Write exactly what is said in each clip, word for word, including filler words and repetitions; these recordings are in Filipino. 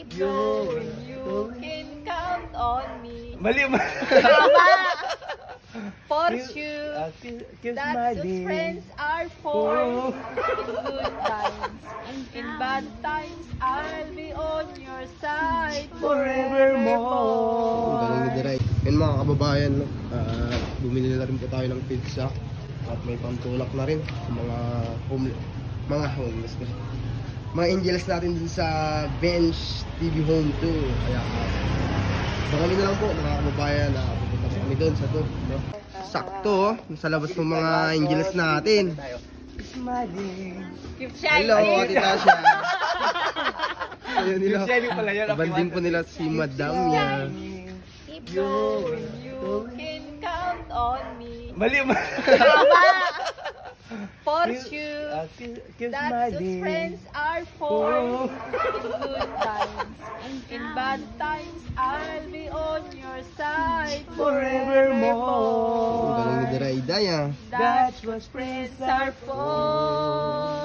keep going, you can count on me. Mali ba? For you, that's what friends are for. In good times, in bad times, I'll be on your side forevermore. Ang galing ni Diray. Yan mga kababayan, no? uh, bumili na rin po tayo ng pizza at may pantulak na rin sa mga home, mga homeless ko. Mga angels natin dun sa Bench T V Home two. Kaya uh, kami na lang po mga kababayan na uh, pupunta kami doon sa to, no? Sakto, sa labas ng mga angels natin. Hello, Ate Tasha. Ayun nila. Banding po nila si Madam niya. Keep going, you can count on me. Mali ba? For you, that's what friends are for. In good times, in bad times, I'll be on your side forevermore. Ang galing ni Diray Day, ah. That's what friends are for.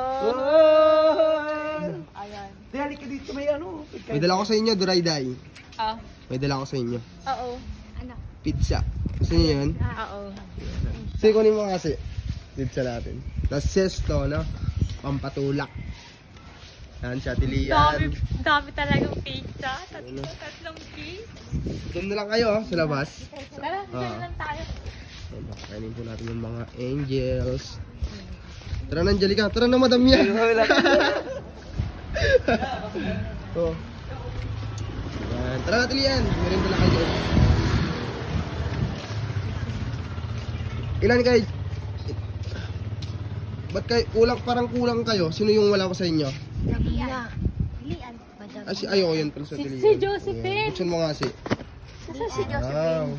Ayan. Dali ka dito, may ano. May dala ko sa inyo, Diray Day. Ah, May dala ko sa inyo. oo. Ano? Pizza. Gusto niyo yun? Ah, oo. Sige, kunin mo kasi. Pizza natin. Tapos sesto, no? Pampatulak. Yan, si Ate Dami, Lian. dami talagang pizza. Tatlo, tatlong piece. Doon na lang kayo, oh, sa labas. Tara, dito Ah. na lang tayo. Kainin po natin yung mga angels. Tara na, Angelica. Tara na, Madam yan. Oh. Yan. Tara na, Ate Lian. Meron na lang kayo. Ilan kayo? Ba't kayo, kulang, parang kulang kayo? Sino yung wala ko sa inyo? Lian. Ah, si, ayoko yun pala sa Si, Ate Lian. si Josephine. Ayan. Buksan mo nga si. Saan si Wow.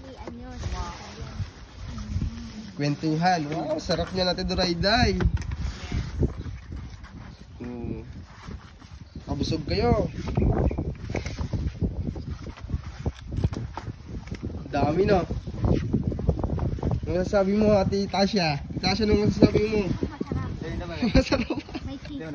Kwentuhan. Wow, sarap niya natin Durayday. Hmm. Kabusog kayo. Dami no. Ano sabi mo, Ate Tasha? Tasha, nung sabi mo? Masarap. May sisi.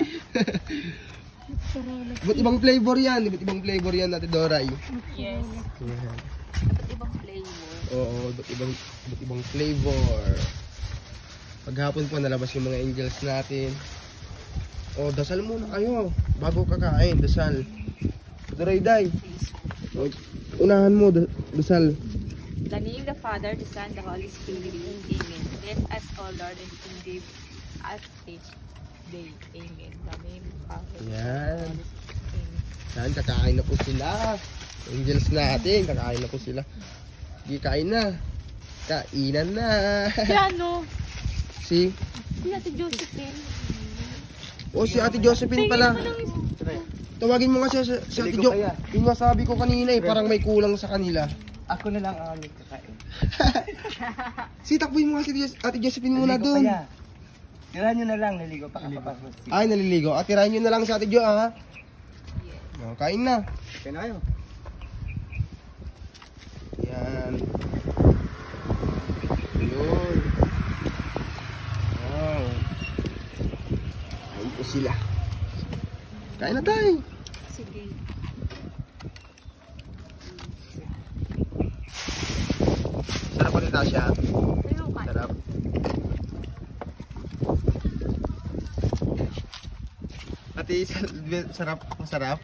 Ba't ibang flavor yan? Ba't ibang flavor yan, Ate Doray? Yes. Yan. Ba't ibang flavor? Oo, ba't ibang, ba't ibang flavor? Paghapon po nalabas yung mga angels natin. O, dasal muna kayo. Bago kakain, dasal. Durayday. O, unahan mo, da- dasal. The name of the Father, the Son, the Holy Spirit. Amen. Let us, O Lord, and give us each day. Amen. The name of the Father. Yan. Amen. Yan, kakain na po sila. Angels natin, kakain na po sila. Sige, kain na. Kainan na. Si ano? Si? Si Ate Josephine. O, si Ate Josephine pala. Tawagin mo nga siya, si, si Ate Jo. Yung nga sabi ko kanina eh, parang may kulang sa kanila. Ako na lang ang nagkakain. Si, takbuhin mo nga si Ate Josephine muna doon. Tirahan nyo na lang, naligo pa kapapasok. Ay, naliligo. At tirahin nyo na lang sa Ate Jo, ha? O, kain na. Kain na kayo. Yan. Yun. Wow. Kain po sila. Kain na tayo. Sige. Sarap po ni Tasha. Pero ka. Sarap. Ate, sarap. Masarap.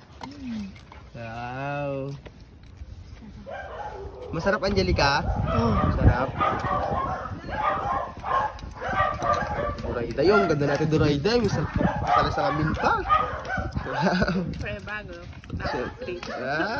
Wow. Masarap, Angelica? Oo. Sarap. Durayda yung ganda natin Durayda. Masarap pala sa amin pa. Wow. Pre bago. Ah.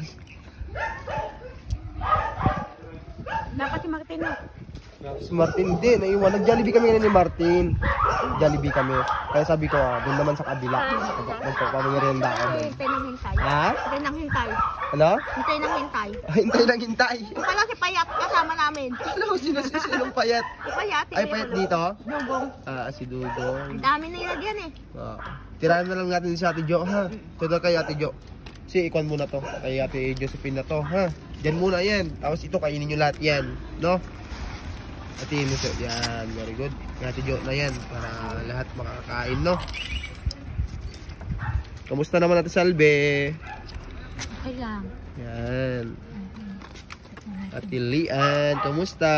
Dapat yung Martin na. Si Martin din, naiwan. Nag-Jollibee kami ngayon ni Martin. Jollibee kami. Kaya sabi ko, ah, doon naman sa kabila. Magpapamerienda ako doon. Hintay ng hintay. Ha? Hintay ng hintay. Ano? Hintay ng hintay. Ah, hintay lang hintay. Yung pala si Payat kasama namin. Ano ko sinasasalong payat? Si Payat. Ay, payat dito? Dugong. Ah, si Dugong. Ang dami na ilagyan eh. Ah, tirahan na lang natin si Ate Jo, ha? Ito kay Ate Jo. Si ikon muna to. Kay Ate Josephine na to, ha? Diyan muna yan. Tapos ito, kainin nyo lahat yan. No? Ate Muso, yan. Very good. Kay Ate Jo na yan. Para lahat makakain, no? Kamusta naman natin Salve? Okay lang. Yan. Ate Lian, kamusta?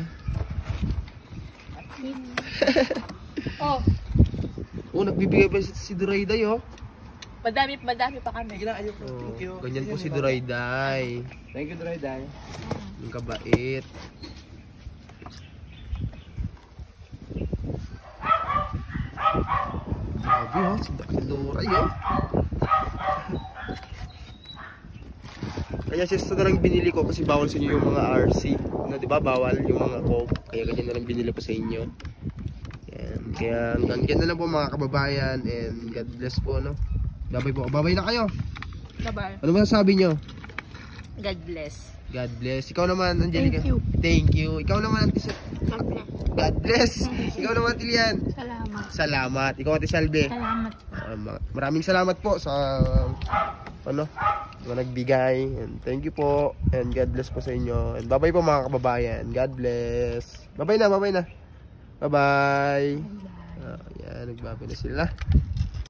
Oh, Oh, nagbibigay pa si, si Durayday, oh. madami, madami pa kami. Sige na, ayoko. Oh, Thank you. ganyan po Sige, si Nico. Durayday. Thank you, Durayday. Yung kabait. Grabe, oh. Si si Duray, oh. Kaya siya na lang binili ko kasi bawal sa inyo yung mga R C. Na, di ba? Bawal yung mga coke. Kaya ganyan na lang binili ko sa inyo. Yan. Kaya hanggang dyan na lang po mga kababayan. And God bless po, no? Babay po. Babay na kayo. Bye-bye. Ano masasabi nyo? God bless. God bless. Ikaw naman, Angelica. Thank you. Thank you. Ikaw naman, Ate Sa- God bless. God bless. Ikaw naman, Ate Lian. Salamat. Salamat. Ikaw, Ate Salve. Salamat. Ah, ma- maraming salamat po sa ano, mga nagbigay. And thank you po. And God bless po sa inyo. And bye-bye po mga kababayan. God bless. Bye-bye na, bye-bye na. Bye-bye. Ah, yan, nagbabay na sila.